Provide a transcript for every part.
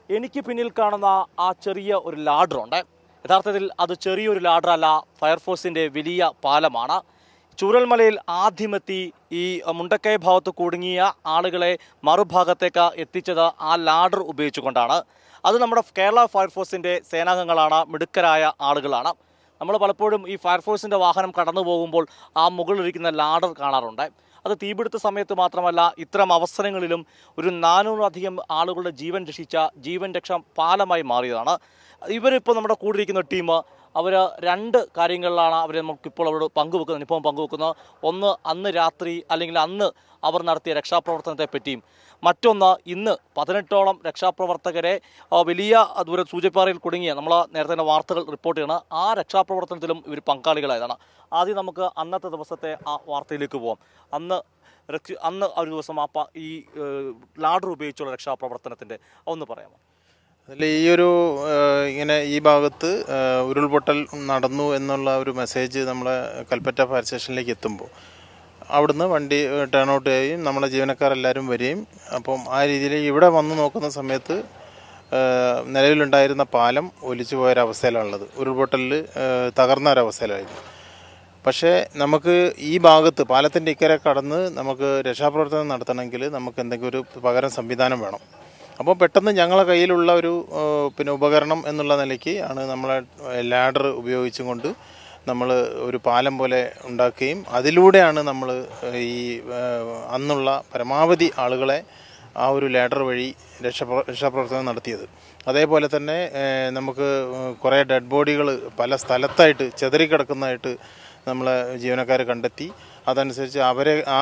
എനിക്ക് പിന്നിൽ കാണുന്ന ആ ചെറിയ ഒരു ലാഡറുണ്ട്. യഥാർത്ഥത്തിൽ അത് ചെറിയൊരു ലാഡറല്ല, ഫയർഫോഴ്സിൻ്റെ വലിയ പാലമാണ്. ചൂരൽമലയിൽ ആദ്യമെത്തി ഈ മുണ്ടക്കൈ ഭാഗത്ത് കുടുങ്ങിയ ആളുകളെ മറുഭാഗത്തേക്ക് എത്തിച്ചത് ആ ലാഡർ ഉപയോഗിച്ചുകൊണ്ടാണ്. അത് നമ്മുടെ കേരള ഫയർഫോഴ്സിൻ്റെ സേനാംഗങ്ങളാണ്, മിടുക്കരായ ആളുകളാണ്. നമ്മൾ പലപ്പോഴും ഈ ഫയർഫോഴ്സിൻ്റെ വാഹനം കടന്നു പോകുമ്പോൾ ആ മുകളിലിരിക്കുന്ന ലാഡർ കാണാറുണ്ട്. അത് തീപിടുത്ത സമയത്ത് മാത്രമല്ല, ഇത്തരം അവസരങ്ങളിലും ഒരു 400-അധികം ആളുകളുടെ ജീവൻ രക്ഷാ പാലമായി മാറിയതാണ്. ഇവരിപ്പോൾ നമ്മുടെ കൂടെ ഇരിക്കുന്ന ടീം അവർ രണ്ട് കാര്യങ്ങളിലാണ് നമുക്കിപ്പോൾ അവരോട് അനുഭവം പങ്കുവെക്കുന്നത്. ഒന്ന്, അന്ന് രാത്രി അല്ലെങ്കിൽ അന്ന് അവർ നടത്തിയ രക്ഷാപ്രവർത്തനത്തെ പറ്റിയും, മറ്റൊന്ന് ഇന്ന് 18ഓളം രക്ഷാപ്രവർത്തകരെ വലിയ ദൂരം സൂചിപ്പാറയിൽ കുടുങ്ങിയ നമ്മൾ നേരത്തെ വാർത്തകൾ റിപ്പോർട്ട് ചെയ്യണം, ആ രക്ഷാപ്രവർത്തനത്തിലും ഇവർ പങ്കാളികളായതാണ്. ആദ്യം നമുക്ക് അന്നത്തെ ദിവസത്തെ ആ വാർത്തയിലേക്ക് പോകാം. അന്ന് ഒരു ദിവസം ഈ ലാഡർ ഉപയോഗിച്ചുള്ള രക്ഷാപ്രവർത്തനത്തിൻ്റെ ഒന്ന് പറയാമോ? അതിൽ ഇങ്ങനെ ഈ ഭാഗത്ത് ഉരുൾപൊട്ടൽ നടന്നു എന്നുള്ള ഒരു മെസ്സേജ് നമ്മളെ കൽപ്പറ്റ ഫയർ സ്റ്റേഷനിലേക്ക് എത്തുമ്പോൾ അവിടുന്ന് വണ്ടി ടേൺ ഔട്ട് ചെയ്യുകയും നമ്മളെ ജീവനക്കാരെല്ലാവരും വരികയും, അപ്പം ആ രീതിയിൽ ഇവിടെ വന്ന് നോക്കുന്ന സമയത്ത് നിലവിലുണ്ടായിരുന്ന പാലം ഒലിച്ചു പോയൊരവസ്ഥയിലാണുള്ളത്. ഉരുൾപൊട്ടലിൽ തകർന്ന ഒരവസ്ഥയിലായിരുന്നു. പക്ഷേ നമുക്ക് ഈ ഭാഗത്ത് പാലത്തിൻ്റെ ഇക്കരെ കടന്ന് നമുക്ക് രക്ഷാപ്രവർത്തനം നടത്തണമെങ്കിൽ നമുക്ക് എന്തെങ്കിലും ഒരു പകരം സംവിധാനം വേണം. അപ്പോൾ പെട്ടെന്ന് ഞങ്ങളെ കയ്യിലുള്ള ഒരു ഉപകരണം എന്നുള്ള നിലയ്ക്ക് ആണ് നമ്മളെ ലാഡർ ഉപയോഗിച്ചും കൊണ്ട് നമ്മൾ ഒരു പാലം പോലെ ഉണ്ടാക്കുകയും അതിലൂടെയാണ് നമ്മൾ ഈ അന്നുള്ള പരമാവധി ആളുകളെ ആ ഒരു ലാഡർ വഴി രക്ഷാപ്രവർത്തനം നടത്തിയത്. അതേപോലെ തന്നെ നമുക്ക് കുറേ ഡെഡ് ബോഡികൾ പല സ്ഥലത്തായിട്ട് ചിതറിക്കിടക്കുന്നതായിട്ട് നമ്മളെ ജീവനക്കാർ കണ്ടെത്തി. അതനുസരിച്ച് അവരെ ആ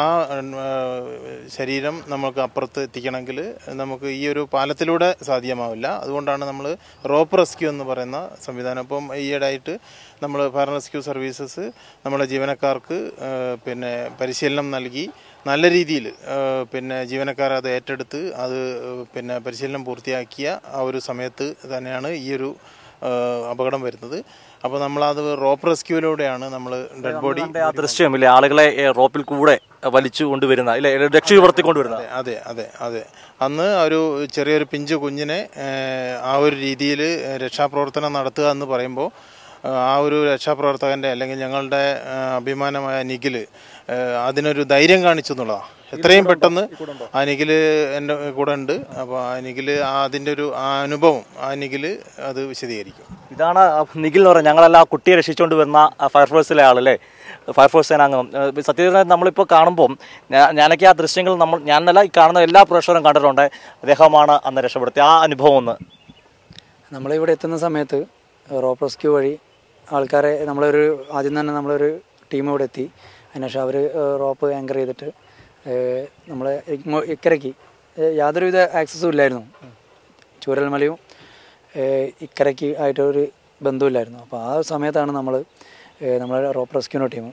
ശരീരം നമുക്ക് അപ്പുറത്ത് എത്തിക്കണമെങ്കിൽ നമുക്ക് ഈ ഒരു പാലത്തിലൂടെ സാധ്യമാവില്ല. അതുകൊണ്ടാണ് നമ്മൾ റോപ്പ് റെസ്ക്യൂ എന്ന് പറയുന്ന സംവിധാനം. അപ്പം ഈയിടെയായിട്ട് നമ്മൾ ഫയർ റെസ്ക്യൂ സർവീസസ് നമ്മളെ ജീവനക്കാർക്ക് പരിശീലനം നൽകി നല്ല രീതിയിൽ ജീവനക്കാർ അത് ഏറ്റെടുത്ത് അത് പരിശീലനം പൂർത്തിയാക്കിയ ആ ഒരു സമയത്ത് തന്നെയാണ് ഈ ഒരു അപകടം വരുന്നത്. അപ്പോൾ നമ്മളത് റോപ്പ് റെസ്ക്യൂവിലൂടെയാണ് നമ്മൾ ഡെഡ് ബോഡി ആ ദൃശ്യമില്ലേ, ആളുകളെ റോപ്പിൽ കൂടെ വലിച്ചു കൊണ്ടുവരുന്ന രക്ഷപ്പെടുത്തിക്കൊണ്ടുവരുന്ന. അതെ അതെ അതെ അന്ന് ഒരു ചെറിയൊരു പിഞ്ചു കുഞ്ഞിനെ ആ ഒരു രീതിയിൽ രക്ഷാപ്രവർത്തനം നടത്തുക എന്ന് പറയുമ്പോൾ ആ ഒരു രക്ഷാപ്രവർത്തകൻ്റെ അല്ലെങ്കിൽ ഞങ്ങളുടെ അഭിമാനമായ നിഖിൽ അതിനൊരു ധൈര്യം കാണിച്ചു എന്നുള്ളതാണ്. എത്രയും പെട്ടെന്ന് ആ നിഖിൽ എൻ്റെ കൂടെ ഉണ്ട്. അപ്പോൾ ആ നിഖിൽ അതിൻ്റെ ഒരു അനുഭവം നിഖിൽ അത് വിശദീകരിക്കും. ഇതാണ് നിഖിൽ എന്ന് പറയുന്നത്. ഞങ്ങളെല്ലാം ആ കുട്ടിയെ രക്ഷിച്ചുകൊണ്ട് വരുന്ന ഫയർഫോഴ്സിലെ ആളല്ലേ, ഫയർഫോഴ്സ് സേനാംഗം. സത്യത്തിൽ നമ്മളിപ്പോൾ കാണുമ്പം ഞാനൊക്കെ ആ ദൃശ്യങ്ങൾ ഞാനല്ല ഈ കാണുന്ന എല്ലാ പ്രേക്ഷകരും കണ്ടിട്ടുണ്ട്. അദ്ദേഹമാണ് അന്ന് രക്ഷപ്പെടുത്തിയ ആ അനുഭവം ഒന്ന്. നമ്മളിവിടെ എത്തുന്ന സമയത്ത് റോപ്പ് റെസ്ക്യൂ വഴി ആൾക്കാരെ ആദ്യം തന്നെ നമ്മളൊരു ടീം ഇവിടെ എത്തി. അതിനുശേഷം അവർ റോപ്പ് ആങ്കർ ചെയ്തിട്ട് നമ്മളെ ഇക്കരയ്ക്ക് യാതൊരുവിധ ആക്സസും ഇല്ലായിരുന്നു. ചൂരൽമലയും ഇക്കരയ്ക്ക് ആയിട്ടൊരു ബന്ധമില്ലായിരുന്നു. അപ്പോൾ ആ സമയത്താണ് നമ്മളെ റോപ്പ് റെസ്ക്യൂ ടീം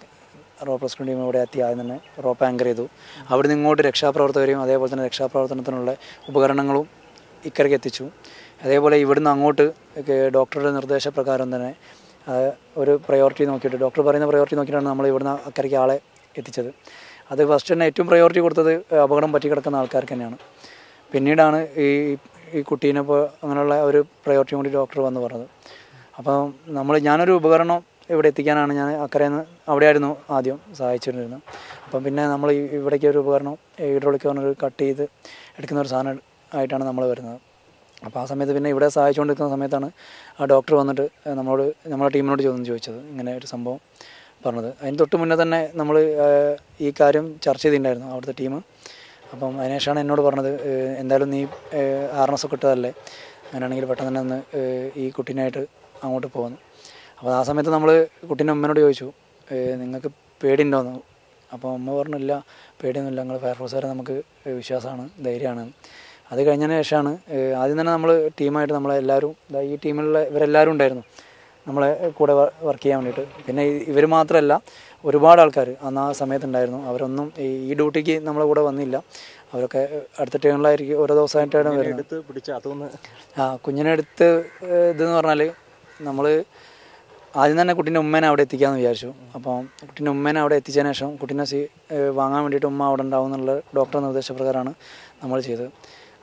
ഇവിടെ എത്തി. ആദ്യം തന്നെ റോപ്പ് ആങ്കർ ചെയ്തു. അവിടുന്ന് ഇങ്ങോട്ട് രക്ഷാപ്രവർത്തകരെയും അതേപോലെ തന്നെ രക്ഷാപ്രവർത്തനത്തിനുള്ള ഉപകരണങ്ങളും ഇക്കരയ്ക്ക് എത്തിച്ചു. അതേപോലെ ഇവിടുന്ന് അങ്ങോട്ട് ഡോക്ടറുടെ നിർദ്ദേശപ്രകാരം തന്നെ ഒരു പ്രയോറിറ്റി നോക്കിയിട്ട്, ഡോക്ടർ പറയുന്ന പ്രയോറിറ്റി നോക്കിയിട്ടാണ് നമ്മൾ ഇവിടുന്ന് അക്കരയ്ക്ക് ആളെ എത്തിച്ചത്. അത് ഫസ്റ്റ് തന്നെ ഏറ്റവും പ്രയോറിറ്റി കൊടുത്തത് അപകടം പറ്റിക്കിടക്കുന്ന ആൾക്കാർക്ക് തന്നെയാണ്. പിന്നീടാണ് ഈ കുട്ടീനെ അങ്ങനെയുള്ള ഒരു പ്രയോറിറ്റി കൂടി ഡോക്ടർ വന്ന് പറഞ്ഞത്. അപ്പം ഞാനൊരു ഉപകരണം ഇവിടെ എത്തിക്കാനാണ് ഞാൻ അക്കരയിൽ അവിടെയായിരുന്നു ആദ്യം സഹായിച്ചിരുന്നത്. അപ്പം പിന്നെ നമ്മൾ ഇവിടേക്ക് ഒരു ഉപകരണം ഹൈഡ്രോളിക് പറഞ്ഞൊരു കട്ട് ചെയ്ത് എടുക്കുന്ന ഒരു സാധനം ആയിട്ടാണ് നമ്മൾ വരുന്നത്. അപ്പോൾ ആ സമയത്ത് പിന്നെ ഇവിടെ സഹായിച്ചുകൊണ്ടിരിക്കുന്ന സമയത്താണ് ആ ഡോക്ടർ വന്നിട്ട് നമ്മളെ ടീമിനോട് ചോദിച്ചത് ഇങ്ങനെ ഒരു സംഭവം പറഞ്ഞത്. അതിന് തൊട്ട് മുന്നേ തന്നെ നമ്മൾ ഈ കാര്യം ചർച്ച ചെയ്തിട്ടുണ്ടായിരുന്നു അവിടുത്തെ ടീം. അപ്പം അതിനുശേഷമാണ് എന്നോട് പറഞ്ഞത്, എന്തായാലും നീ RNS ഒക്കെ ഇട്ടതല്ലേ, അങ്ങനെയാണെങ്കിൽ പെട്ടെന്ന് തന്നെ ഒന്ന് ഈ കുട്ടീനായിട്ട് അങ്ങോട്ട് പോകുന്നു. അപ്പോൾ ആ സമയത്ത് നമ്മൾ കുട്ടീൻ്റെ അമ്മേനോട് ചോദിച്ചു, നിങ്ങൾക്ക് പേടിയുണ്ടോയെന്ന്. അപ്പോൾ അമ്മ പറഞ്ഞില്ല, പേടിയൊന്നുമില്ല, ഞങ്ങൾ ഫയർഫോഴ്സുകാരെ നമുക്ക് വിശ്വാസമാണ്, ധൈര്യമാണ്. അത് കഴിഞ്ഞതിന് ശേഷമാണ് ആദ്യം തന്നെ നമ്മൾ ടീമായിട്ട് നമ്മളെല്ലാവരും ഈ ടീമിലുള്ള ഇവരെല്ലാവരും ഉണ്ടായിരുന്നു നമ്മളെ കൂടെ വർക്ക് ചെയ്യാൻ വേണ്ടിയിട്ട്. പിന്നെ ഇവർ മാത്രമല്ല, ഒരുപാട് ആൾക്കാർ അന്ന് ആ സമയത്തുണ്ടായിരുന്നു. അവരൊന്നും ഈ ഡ്യൂട്ടിക്ക് നമ്മളെ കൂടെ വന്നില്ല. അവരൊക്കെ അടുത്ത ടീമുകളായിരിക്കും ഓരോ ദിവസമായിട്ടാണ് വരുന്നത്. കുഞ്ഞിനെ എടുത്ത് ഇതെന്ന് പറഞ്ഞാൽ നമ്മൾ ആദ്യം തന്നെ കുട്ടീൻ്റെ ഉമ്മേനെ അവിടെ എത്തിക്കാമെന്ന് വിചാരിച്ചു. അപ്പോൾ കുട്ടീൻ്റെ ഉമ്മേനെ അവിടെ എത്തിച്ചതിന് ശേഷം കുട്ടീനെ വാങ്ങാൻ വേണ്ടിയിട്ട് ഉമ്മ അവിടെ ഉണ്ടാവും എന്നുള്ള ഡോക്ടറുടെ നിർദ്ദേശപ്രകാരമാണ് നമ്മൾ ചെയ്തത്.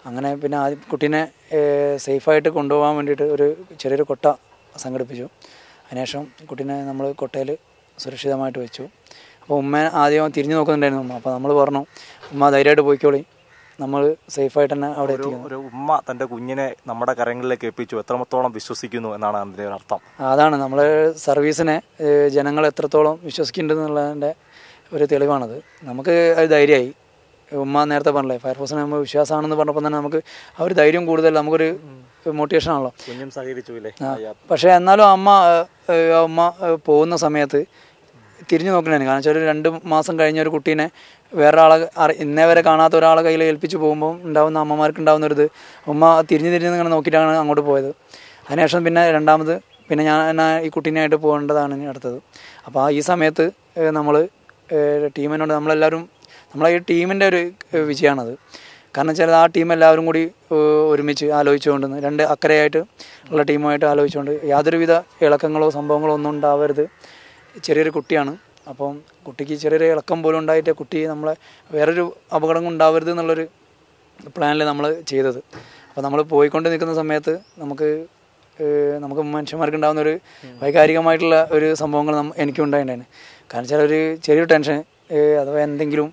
അങ്ങനെ പിന്നെ ആദ്യം കുട്ടീനെ സേഫായിട്ട് കൊണ്ടുപോകാൻ വേണ്ടിയിട്ട് ഒരു ചെറിയൊരു കൊട്ട സംഘടിപ്പിച്ചു. അതിനുശേഷം കുട്ടീനെ നമ്മൾ കൊട്ടയിൽ സുരക്ഷിതമായിട്ട് വെച്ചു. അപ്പോൾ ഉമ്മ ആദ്യം തിരിഞ്ഞു നോക്കുന്നുണ്ടായിരുന്നു ഉമ്മ. അപ്പോൾ നമ്മൾ പറഞ്ഞു ഉമ്മ ധൈര്യമായിട്ട് പോയിക്കോളി, നമ്മൾ സേഫായിട്ട് തന്നെ അവിടെ എത്തിക്കുന്നു. ഒരു ഉമ്മ തൻ്റെ കുഞ്ഞിനെ നമ്മുടെ കരങ്ങളിലേക്ക് എത്തിച്ചു എത്രത്തോളം വിശ്വസിക്കുന്നു എന്നാണ് അതിൻ്റെ അർത്ഥം. അതാണ് നമ്മൾ സർവീസിനെ ജനങ്ങൾ എത്രത്തോളം വിശ്വസിക്കുന്നുണ്ടെന്നുള്ളതിൻ്റെ ഒരു തെളിവാണത്. നമുക്ക് അത് ധൈര്യമായി. ഉമ്മ നേരത്തെ പറഞ്ഞില്ലേ ഫയർഫോഴ്സിനെ നമ്മൾ വിശ്വാസമാണെന്ന് പറഞ്ഞപ്പോൾ തന്നെ നമുക്ക് ആ ഒരു ധൈര്യം കൂടുതൽ, നമുക്കൊരു മോട്ടിവേഷൻ ആണല്ലോ. കുഞ്ഞും സഹകരിച്ചു. പക്ഷേ എന്നാലും ഉമ്മ പോകുന്ന സമയത്ത് തിരിഞ്ഞു നോക്കണേന്. കാരണം വെച്ചാൽ ഒരു 2 മാസം കഴിഞ്ഞ ഒരു കുട്ടീനെ വേറെ ആളെ ഇന്നേ വരെ കാണാത്ത ഒരാളെ കയ്യിൽ ഏൽപ്പിച്ച് പോകുമ്പോൾ ഉണ്ടാകുന്ന അമ്മമാർക്ക് ഉണ്ടാകുന്നൊരിത്, ഉമ്മ തിരിഞ്ഞ് ഇങ്ങനെ നോക്കിയിട്ടാണ് അങ്ങോട്ട് പോയത്. അതിനുശേഷം പിന്നെ രണ്ടാമത് പിന്നെ ഞാൻ ഈ കുട്ടീനായിട്ട് പോകേണ്ടതാണ് ഇനി അടുത്തത്. അപ്പോൾ ഈ സമയത്ത് നമ്മൾ ടീമിനോട് നമ്മളെല്ലാവരും നമ്മളെ ഈ ടീമിൻ്റെ ഒരു വിജയമാണത്. കാരണം വെച്ചാൽ ആ ടീം എല്ലാവരും കൂടി ഒരുമിച്ച് ആലോചിച്ചുകൊണ്ട് 2 അക്കരയായിട്ട് ഉള്ള ടീമുമായിട്ട് ആലോചിച്ചുകൊണ്ട് യാതൊരുവിധ ഇളക്കങ്ങളോ സംഭവങ്ങളോ ഒന്നും ഉണ്ടാവരുത്. ചെറിയൊരു കുട്ടിയാണ്, അപ്പം കുട്ടിക്ക് ചെറിയൊരു ഇളക്കം പോലും ഉണ്ടായിട്ട് കുട്ടി നമ്മളെ വേറൊരു അപകടം ഉണ്ടാവരുത് എന്നുള്ളൊരു പ്ലാനിൽ നമ്മൾ ചെയ്തത്. അപ്പോൾ നമ്മൾ പോയിക്കൊണ്ട് നിൽക്കുന്ന സമയത്ത് നമുക്ക് മനുഷ്യന്മാർക്ക് ഉണ്ടാകുന്ന ഒരു വൈകാരികമായിട്ടുള്ള ഒരു സംഭവങ്ങൾ എനിക്കും ഉണ്ടായിട്ടുണ്ടായിരുന്നു. കാരണം വെച്ചാൽ ഒരു ചെറിയൊരു ടെൻഷൻ അഥവാ എന്തെങ്കിലും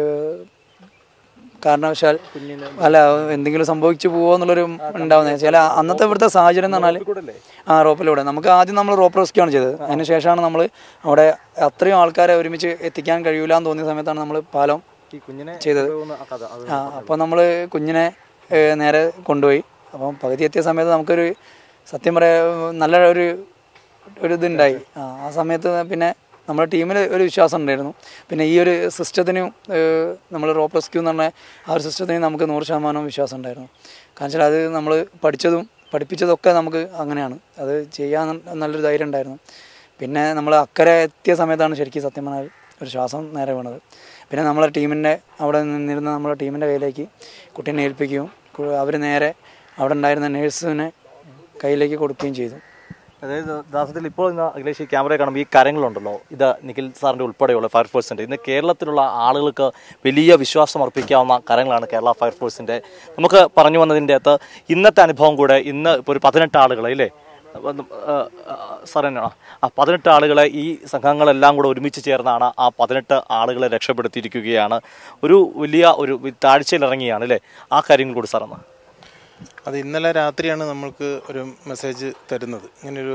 കാരണവശാൽ എന്തെങ്കിലും സംഭവിച്ചു പോകുമോ എന്നുള്ളൊരു ഉണ്ടാവുന്നത്. ചില അന്നത്തെ ഇവിടുത്തെ സാഹചര്യം എന്ന് പറഞ്ഞാൽ റോപ്പിലൂടെ നമുക്ക് ആദ്യം നമ്മൾ റോപ്പ് റെസ്ക്യൂ ആണ് ചെയ്തത്. അതിന് ശേഷമാണ് നമ്മൾ അവിടെ അത്രയും ആൾക്കാരെ ഒരുമിച്ച് എത്തിക്കാൻ കഴിയൂല എന്ന് തോന്നിയ സമയത്താണ് നമ്മൾ പാലം ചെയ്തത്. അപ്പോൾ നമ്മൾ കുഞ്ഞിനെ നേരെ കൊണ്ടുപോയി. അപ്പം പകുതി എത്തിയ സമയത്ത് നമുക്കൊരു സത്യം പറയാൻ നല്ല ഒരു ഇതുണ്ടായി. ആ സമയത്ത് പിന്നെ നമ്മുടെ ടീമിൽ ഒരു വിശ്വാസം ഉണ്ടായിരുന്നു. പിന്നെ ഈ ഒരു സിസ്റ്റത്തിനും നമ്മൾ റോപ്പ് റെസ്ക്യൂ എന്ന് പറഞ്ഞ ആ ഒരു സിസ്റ്റത്തിന് നമുക്ക് 100% വിശ്വാസം ഉണ്ടായിരുന്നു. കാരണം വെച്ചാൽ അത് നമ്മൾ പഠിപ്പിച്ചതൊക്കെ നമുക്ക് അങ്ങനെയാണ്, അത് ചെയ്യാൻ നല്ലൊരു ധൈര്യം ഉണ്ടായിരുന്നു. പിന്നെ നമ്മൾ അക്കരെ എത്തിയ സമയത്താണ് ശരിക്കും സത്യം പറഞ്ഞാൽ ഒരു ശ്വാസം നേരെ വീണത്. പിന്നെ നമ്മളെ ടീമിൻ്റെ അവിടെ നിന്നിരുന്ന നമ്മളെ ടീമിൻ്റെ കയ്യിലേക്ക് കുട്ടീനെ ഏൽപ്പിക്കുകയും അവർ നേരെ അവിടെ ഉണ്ടായിരുന്ന നേഴ്സിനെ കയ്യിലേക്ക് കൊടുക്കുകയും ചെയ്തു. അതായത് ദാസത്തിൽ ഇപ്പോൾ ഇന്ന് അഖിലേഷ് ക്യാമറ കാണുമ്പോൾ ഈ കാര്യങ്ങളുണ്ടല്ലോ, ഇത് നിഖിൽ സാറിൻ്റെ ഉൾപ്പെടെയുള്ള ഫയർഫോഴ്സിൻ്റെ ഇന്ന് കേരളത്തിലുള്ള ആളുകൾക്ക് വലിയ വിശ്വാസം അർപ്പിക്കാവുന്ന കാര്യങ്ങളാണ് കേരള ഫയർഫോഴ്സിൻ്റെ. നമുക്ക് പറഞ്ഞു വന്നതിൻ്റെ അകത്ത് ഇന്നത്തെ അനുഭവം കൂടെ ഇന്ന് ഇപ്പോൾ ഒരു 18 ആളുകളെ ഇല്ലേ സാർ തന്നെയാണോ 18 ആളുകളെ ഈ സംഘങ്ങളെല്ലാം കൂടെ ഒരുമിച്ച് ചേർന്നാണ് ആ 18 ആളുകളെ രക്ഷപ്പെടുത്തിയിരിക്കുകയാണ്. ഒരു വലിയ ഒരു താഴ്ചയിലിറങ്ങിയാണ് അല്ലേ, ആ കാര്യങ്ങൾ കൂടി സാറെന്ന്. അത് ഇന്നലെ രാത്രിയാണ് നമ്മൾക്ക് ഒരു മെസ്സേജ് തരുന്നത്. ഇങ്ങനൊരു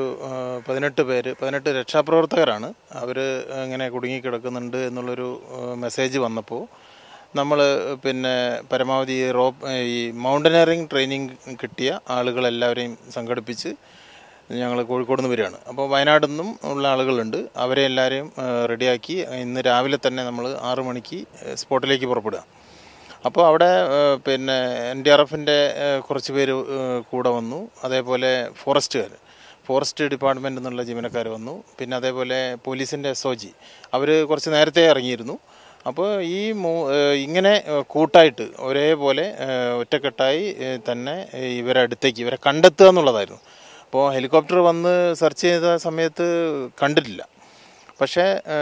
18 രക്ഷാപ്രവർത്തകരാണ്, അവർ ഇങ്ങനെ കുടുങ്ങിക്കിടക്കുന്നുണ്ട് എന്നുള്ളൊരു മെസ്സേജ് വന്നപ്പോൾ നമ്മൾ പിന്നെ പരമാവധി ഈ മൗണ്ടനറിങ് ട്രെയിനിങ് കിട്ടിയ ആളുകളെല്ലാവരെയും സംഘടിപ്പിച്ച് ഞങ്ങൾ കോഴിക്കോട് നിന്ന് വരികയാണ്. അപ്പോൾ വയനാട്ടിൽ നിന്നും ഉള്ള ആളുകളുണ്ട്, അവരെ എല്ലാവരെയും റെഡിയാക്കി ഇന്ന് രാവിലെ തന്നെ നമ്മൾ 6 മണിക്ക് സ്പോട്ടിലേക്ക് പുറപ്പെടുക. അപ്പോൾ അവിടെ പിന്നെ NDRFൻ്റെ കുറച്ച് പേര് കൂടെ വന്നു, അതേപോലെ ഫോറസ്റ്റ് ഡിപ്പാർട്ട്മെൻറ്റിൽ നിന്നുള്ള ജീവനക്കാർ വന്നു, പിന്നെ അതേപോലെ പോലീസിൻ്റെ SOG അവർ കുറച്ച് നേരത്തെ ഇറങ്ങിയിരുന്നു. അപ്പോൾ ഇങ്ങനെ കൂട്ടായിട്ട് ഒരേപോലെ ഒറ്റക്കെട്ടായി തന്നെ ഇവരെ കണ്ടെത്തുക എന്നുള്ളതായിരുന്നു. അപ്പോൾ ഹെലികോപ്റ്റർ വന്ന് സെർച്ച് ചെയ്ത സമയത്ത് കണ്ടിട്ടില്ല. പക്ഷേ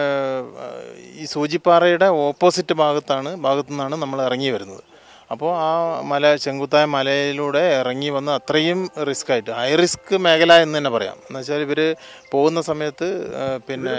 ഈ സൂചിപ്പാറയുടെ ഓപ്പോസിറ്റ് ഭാഗത്തു നിന്നാണ് നമ്മൾ ഇറങ്ങി വരുന്നത്. അപ്പോൾ ആ ചെങ്കുത്തായ മലയിലൂടെ ഇറങ്ങി വന്ന് അത്രയും റിസ്ക്കായിട്ട് ഹൈ റിസ്ക് മേഖല എന്ന് തന്നെ പറയാം. എന്ന് വെച്ചാൽ ഇവർ പോകുന്ന സമയത്ത് പിന്നെ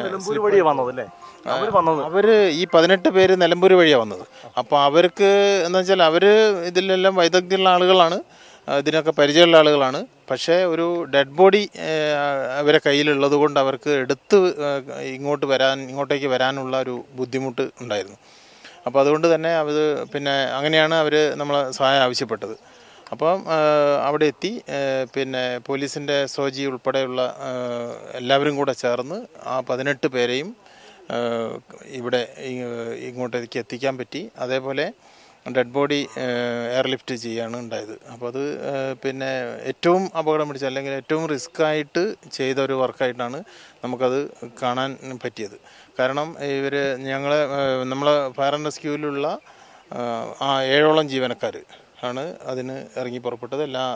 അവർ ഈ 18 പേര് നിലമ്പൂർ വഴിയാണ് വന്നത്. അപ്പോൾ അവർക്ക് എന്ന് വെച്ചാൽ അവർ ഇതിലെല്ലാം വൈദഗ്ധ്യമുള്ള ആളുകളാണ്, ഇതിനൊക്കെ പരിചയമുള്ള ആളുകളാണ്. പക്ഷേ ഒരു ഡെഡ് ബോഡി അവരെ കയ്യിലുള്ളത് കൊണ്ട് അവർക്ക് ഇങ്ങോട്ടേക്ക് വരാനുള്ള ഒരു ബുദ്ധിമുട്ട് ഉണ്ടായിരുന്നു. അപ്പോൾ അതുകൊണ്ട് തന്നെ അത് പിന്നെ അങ്ങനെയാണ് അവർ നമ്മളെ സഹായം ആവശ്യപ്പെട്ടത്. അപ്പം അവിടെ എത്തി പിന്നെ പോലീസിൻ്റെ SOG ഉൾപ്പെടെയുള്ള എല്ലാവരും കൂടെ ചേർന്ന് ആ 18 പേരെയും ഇവിടെ ഇങ്ങോട്ടേക്ക് എത്തിക്കാൻ പറ്റി. അതേപോലെ ഡെഡ് ബോഡി എയർലിഫ്റ്റ് ചെയ്യുകയാണ് ഉണ്ടായത്. അപ്പോൾ അത് പിന്നെ ഏറ്റവും അപകടം പിടിച്ച അല്ലെങ്കിൽ ഏറ്റവും റിസ്ക്കായിട്ട് ചെയ്ത ഒരു വർക്കായിട്ടാണ് നമുക്കത് കാണാൻ പറ്റിയത്. കാരണം നമ്മളെ ഫയർ ആൻഡ് റെസ്ക്യൂവിലുള്ള 7ഓളം ജീവനക്കാർ ആണ് അതിന് ഇറങ്ങി പുറപ്പെട്ടത്, എല്ലാ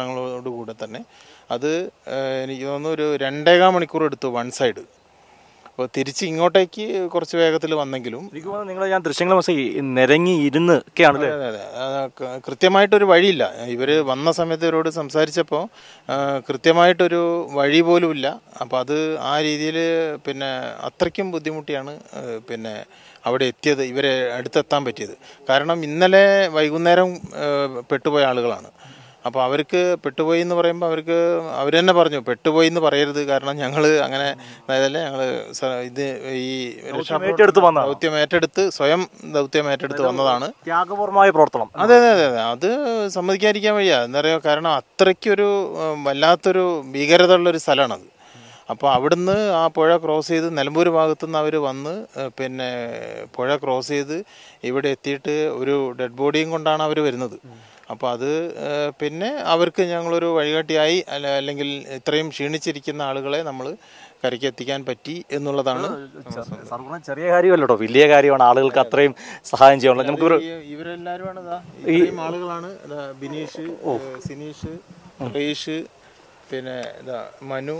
സജ്ജീകരണങ്ങളോടുകൂടെ തന്നെ. അത് എനിക്ക് തോന്നുന്നു ഒരു 2.25 മണിക്കൂർ എടുത്തു. അപ്പോൾ തിരിച്ച് ഇങ്ങോട്ടേക്ക് കുറച്ച് വേഗത്തിൽ വന്നെങ്കിലും എനിക്ക് തോന്നുന്നു നിങ്ങൾ ഞാൻ ദൃശ്യങ്ങൾ നിരങ്ങി ഇരുന്ന് ഒക്കെയാണല്ലേ? അതെ അതെ കൃത്യമായിട്ടൊരു വഴിയില്ല. ഇവർ വന്ന സമയത്ത് ഇവരോട് സംസാരിച്ചപ്പോൾ കൃത്യമായിട്ടൊരു വഴി പോലും ഇല്ല. അപ്പോൾ അത് ആ രീതിയിൽ പിന്നെ അത്രയ്ക്കും ബുദ്ധിമുട്ടിയാണ് പിന്നെ അവിടെ എത്തിയത്, ഇവരെ അടുത്തെത്താൻ പറ്റിയത്. കാരണം ഇന്നലെ വൈകുന്നേരം പെട്ടുപോയ ആളുകളാണ്. അപ്പോൾ അവർക്ക് പെട്ടുപോയി എന്ന് പറയുമ്പോൾ അവർ തന്നെ പറഞ്ഞു പെട്ടുപോയി എന്ന് പറയരുത്, കാരണം ഞങ്ങൾ അങ്ങനെ അതായതല്ലേ ഞങ്ങൾ ഇത് ഈ ദൗത്യം ഏറ്റെടുത്ത് സ്വയം ദൗത്യം ഏറ്റെടുത്ത് വന്നതാണ്. ത്യാഗപൂർവമായ പ്രവർത്തനം. അതെ അതെ അതെ അതെ അത് സമ്മതിക്കാതിരിക്കാൻ വയ്യ. എന്താ പറയുക, കാരണം അത്രയ്ക്കൊരു വല്ലാത്തൊരു ഭീകരത ഉള്ളൊരു സ്ഥലമാണത്. അപ്പോൾ അവിടുന്ന് ആ പുഴ ക്രോസ് ചെയ്ത് നിലമ്പൂർ ഭാഗത്തുനിന്ന് അവർ വന്ന് പിന്നെ പുഴ ക്രോസ് ചെയ്ത് ഇവിടെ എത്തിയിട്ട് ഒരു ഡെഡ് ബോഡിയും കൊണ്ടാണ് അവർ വരുന്നത്. അപ്പോൾ അത് പിന്നെ അവർക്ക് ഞങ്ങളൊരു വഴികാട്ടിയായി, അല്ലെങ്കിൽ ഇത്രയും ക്ഷീണിച്ചിരിക്കുന്ന ആളുകളെ നമ്മൾ കരയ്ക്ക് എത്തിക്കാൻ പറ്റി എന്നുള്ളതാണ്. ചെറിയ കാര്യമല്ലോ, വലിയ കാര്യമാണ്. ആളുകൾക്ക് അത്രയും സഹായം ചെയ്യാനുള്ള നമുക്ക് ഇവരെല്ലാവരുമാണ് ഇത്രയും ആളുകളാണ്. ബിനീഷ്, സിനീഷ്, റീഷ്, പിന്നെ മനു,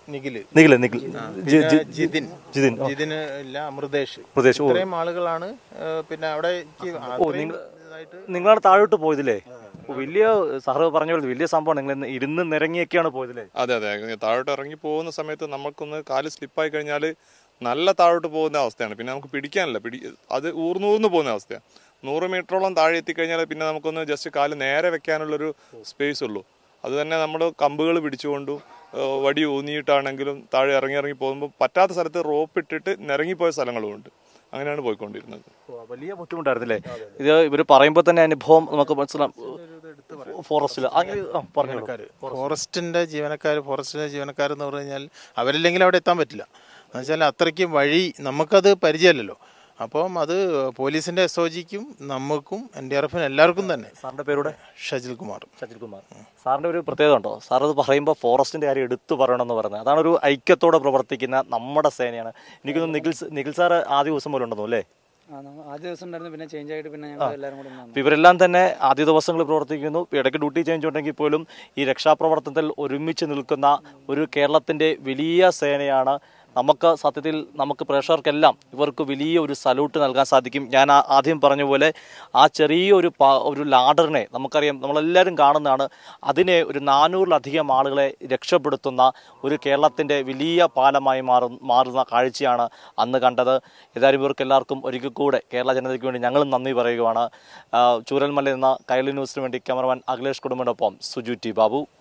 ജിതിൻ ഇല്ല, അമൃതേഷ്, ഇത്രയും ആളുകളാണ്. പിന്നെ അവിടെ നിങ്ങളാണ് താഴോട്ട് പോയതില്ലേ? വലിയ സാറ് പറഞ്ഞ പോലെ വലിയ സംഭവമാണ്. നിങ്ങൾ ഇരുന്ന് നിരങ്ങിയൊക്കെയാണ് പോയതില്ലേ? അതെ അതെ താഴോട്ട് ഇറങ്ങി പോകുന്ന സമയത്ത് നമുക്കൊന്ന് കാല് സ്ലിപ്പായി കഴിഞ്ഞാൽ നല്ല താഴോട്ട് പോകുന്ന അവസ്ഥയാണ്. പിന്നെ നമുക്ക് പിടിക്കാനില്ല, അത് ഊർന്നൂർന്ന് പോകുന്ന അവസ്ഥയാണ്. 100 മീറ്ററോളം താഴെ എത്തിക്കഴിഞ്ഞാൽ പിന്നെ നമുക്കൊന്ന് ജസ്റ്റ് കാല് നേരെ വെക്കാനുള്ളൊരു സ്പേസ് ഉള്ളൂ. അത് തന്നെ നമ്മൾ കമ്പുകൾ പിടിച്ചുകൊണ്ടും വടി ഊന്നിയിട്ടാണെങ്കിലും താഴെ ഇറങ്ങി പോകുമ്പോൾ പറ്റാത്ത സ്ഥലത്ത് റോപ്പ് ഇട്ടിട്ട് നിരങ്ങിപ്പോയ സ്ഥലങ്ങളുമുണ്ട്. അങ്ങനെയാണ് പോയിക്കൊണ്ടിരുന്നത്. വലിയ ബുദ്ധിമുട്ടായിരുന്നില്ലേ ഇത്? ഇവർ പറയുമ്പോൾ തന്നെ അനുഭവം നമുക്ക് മനസ്സിലാവും. ഫോറസ്റ്റിന്റെ ജീവനക്കാർ എന്ന് പറഞ്ഞു കഴിഞ്ഞാൽ അവരില്ലെങ്കിൽ അവിടെ എത്താൻ പറ്റില്ല. എന്ന് വെച്ചാൽ അത്രയ്ക്ക് വഴി നമുക്കത് പരിചയമല്ലല്ലോ. അപ്പം അത് പോലീസിന്റെ SOGക്കും നമുക്കും NDRFനും എല്ലാവർക്കും തന്നെ. സാറിന്റെ പേരുടെ ഷജിൽ കുമാർ. സാറിന്റെ ഒരു പ്രത്യേകത ഉണ്ടോ? സാർ അത് പറയുമ്പോൾ ഫോറസ്റ്റിന്റെ കാര്യം എടുത്തു പറയണമെന്ന് പറഞ്ഞത് അതാണ്. ഒരു ഐക്യത്തോടെ പ്രവർത്തിക്കുന്ന നമ്മുടെ സേനയാണ്. എനിക്കൊന്ന് നിഖിൽ സാർ ആദ്യ ദിവസം പോലെ ഉണ്ടെന്നു അല്ലേ? ആദ്യ ദിവസം ഉണ്ടായിരുന്നു, പിന്നെ ചേഞ്ച് ആയിട്ട് പിന്നെ ഞങ്ങൾ എല്ലാവരും കൂടി. ഇവരെല്ലാം തന്നെ ആദ്യ ദിവസങ്ങളിൽ പ്രവർത്തിക്കുന്നു. ഇടയ്ക്ക് ഡ്യൂട്ടി ചേഞ്ച് ഉണ്ടെങ്കിൽ പോലും ഈ രക്ഷാപ്രവർത്തനത്തിൽ ഒരുമിച്ച് നിൽക്കുന്ന ഒരു കേരളത്തിന്റെ വലിയ സേനയാണ്. നമുക്ക് സത്യത്തിൽ നമുക്ക് പ്രേക്ഷകർക്കെല്ലാം ഇവർക്ക് വലിയ ഒരു സല്യൂട്ട് നൽകാൻ സാധിക്കും. ഞാൻ ആദ്യം പറഞ്ഞ പോലെ ആ ചെറിയൊരു ലാഡറിനെ നമുക്കറിയാം, നമ്മളെല്ലാവരും കാണുന്നതാണ്. അതിനെ ഒരു 400-ലധികം ആളുകളെ രക്ഷപ്പെടുത്തുന്ന ഒരു കേരളത്തിൻ്റെ വലിയ പാലമായി മാറുന്ന കാഴ്ചയാണ് അന്ന് കണ്ടത്. ഏതായാലും ഇവർക്ക് എല്ലാവർക്കും ഒരിക്കൽ കൂടെ കേരള ജനതയ്ക്ക് വേണ്ടി ഞങ്ങളും നന്ദി പറയുകയാണ്. ചൂരൽമലയിൽ നിന്ന് കൈരളി ന്യൂസിന് വേണ്ടി ക്യാമറമാൻ അഖിലേഷ് കുടുംബിനൊപ്പം സുജു ടി ബാബു.